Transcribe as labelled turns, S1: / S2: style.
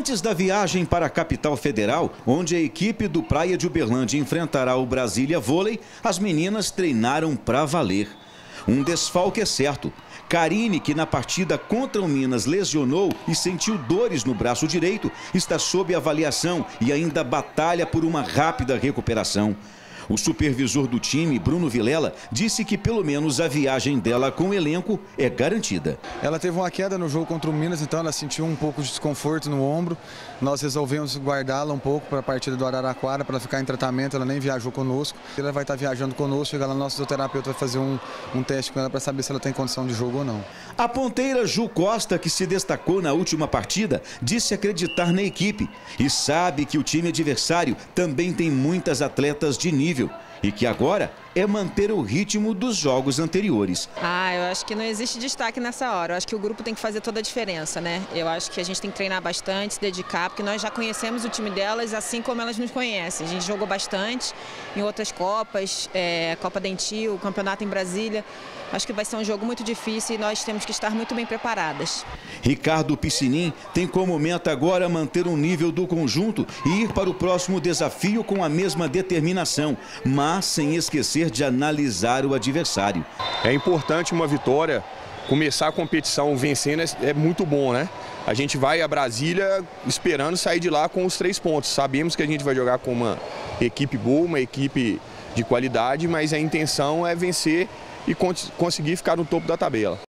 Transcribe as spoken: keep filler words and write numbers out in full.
S1: Antes da viagem para a capital federal, onde a equipe do Praia de Uberlândia enfrentará o Brasília Vôlei, as meninas treinaram para valer. Um desfalque é certo. Karine, que na partida contra o Minas lesionou e sentiu dores no braço direito, está sob avaliação e ainda batalha por uma rápida recuperação. O supervisor do time, Bruno Vilela, disse que pelo menos a viagem dela com o elenco é garantida.
S2: Ela teve uma queda no jogo contra o Minas, então ela sentiu um pouco de desconforto no ombro. Nós resolvemos guardá-la um pouco para a partida do Araraquara, para ela ficar em tratamento. Ela nem viajou conosco. Ela vai estar viajando conosco, chega lá, nosso fisioterapeuta vai fazer um, um teste com ela para saber se ela tem condição de jogo ou não.
S1: A ponteira Ju Costa, que se destacou na última partida, disse acreditar na equipe e sabe que o time adversário também tem muitas atletas de nível e que agora é manter o ritmo dos jogos anteriores.
S3: Ah, eu acho que não existe destaque nessa hora. Eu acho que o grupo tem que fazer toda a diferença, né? Eu acho que a gente tem que treinar bastante, se dedicar, porque nós já conhecemos o time delas assim como elas nos conhecem. A gente jogou bastante em outras Copas, é, Copa Dentil, Campeonato em Brasília. Acho que vai ser um jogo muito difícil e nós temos que estar muito bem preparadas.
S1: Ricardo Piscinin tem como meta agora manter o nível do conjunto e ir para o próximo desafio com a mesma determinação, mas sem esquecer de analisar o adversário.
S4: É importante uma vitória, começar a competição vencendo é muito bom, né? A gente vai a Brasília esperando sair de lá com os três pontos. Sabemos que a gente vai jogar com uma equipe boa, uma equipe de qualidade, mas a intenção é vencer e conseguir ficar no topo da tabela.